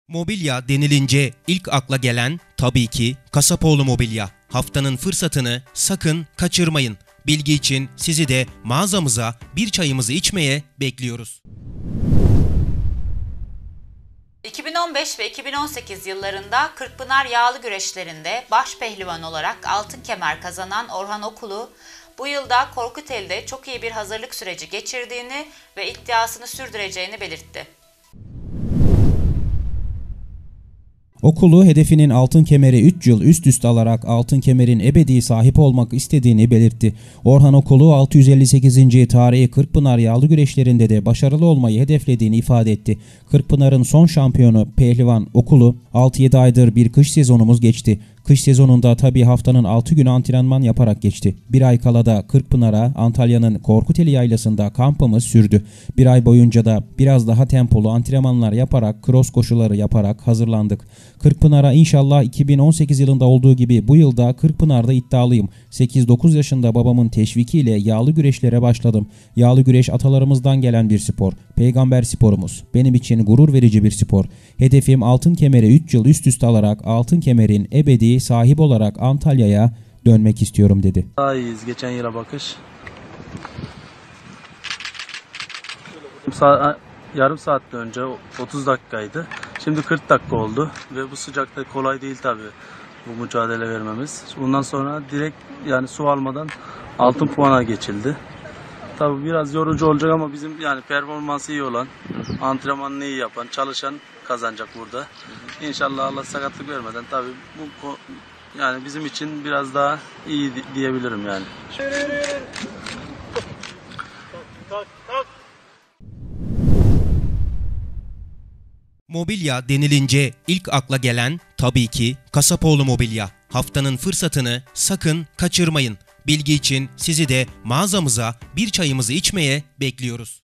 Mobilya denilince ilk akla gelen tabii ki Kasapoğlu Mobilya. Haftanın fırsatını sakın kaçırmayın. Bilgi için sizi de mağazamıza bir çayımızı içmeye bekliyoruz. 2015 ve 2018 yıllarında Kırkpınar yağlı güreşlerinde baş pehlivan olarak altın kemer kazanan Orhan Okulu, bu yılda Korkuteli'de çok iyi bir hazırlık süreci geçirdiğini ve iddiasını sürdüreceğini belirtti. Okulu hedefinin altın kemeri 3 yıl üst üste alarak altın kemerin ebedi sahip olmak istediğini belirtti. Orhan Okulu 658. tarihi Kırkpınar yağlı güreşlerinde de başarılı olmayı hedeflediğini ifade etti. Kırkpınar'ın son şampiyonu pehlivan Okulu 6-7 aydır bir kış sezonumuz geçti. Kış sezonunda tabii haftanın 6 günü antrenman yaparak geçti. Bir ay kala da Kırkpınar'a Antalya'nın Korkuteli Yaylası'nda kampımız sürdü. Bir ay boyunca da biraz daha tempolu antrenmanlar yaparak, cross koşuları yaparak hazırlandık. Kırkpınar'a inşallah 2018 yılında olduğu gibi bu yılda Kırkpınar'da iddialıyım. 8-9 yaşında babamın teşvikiyle yağlı güreşlere başladım. Yağlı güreş atalarımızdan gelen bir spor. Peygamber sporumuz. Benim için gurur verici bir spor. Hedefim altın kemeri 3 yıl üst üste alarak altın kemerin ebedi sahip olarak Antalya'ya dönmek istiyorum dedi. Daha iyiyiz geçen yıla bakış. Yarım saatte önce 30 dakikaydı. Şimdi 40 dakika oldu ve bu sıcakta kolay değil tabii bu mücadele vermemiz. Bundan sonra direkt yani su almadan altın puana geçildi. Tabii biraz yorucu olacak ama bizim yani performansı iyi olan, antrenmanını iyi yapan, çalışan kazanacak burada. İnşallah Allah sakatlık vermeden tabii bu yani bizim için biraz daha iyi diyebilirim yani. Mobilya denilince ilk akla gelen tabii ki Kasapoğlu Mobilya. Haftanın fırsatını sakın kaçırmayın. Bilgi için sizi de mağazamıza bir çayımızı içmeye bekliyoruz.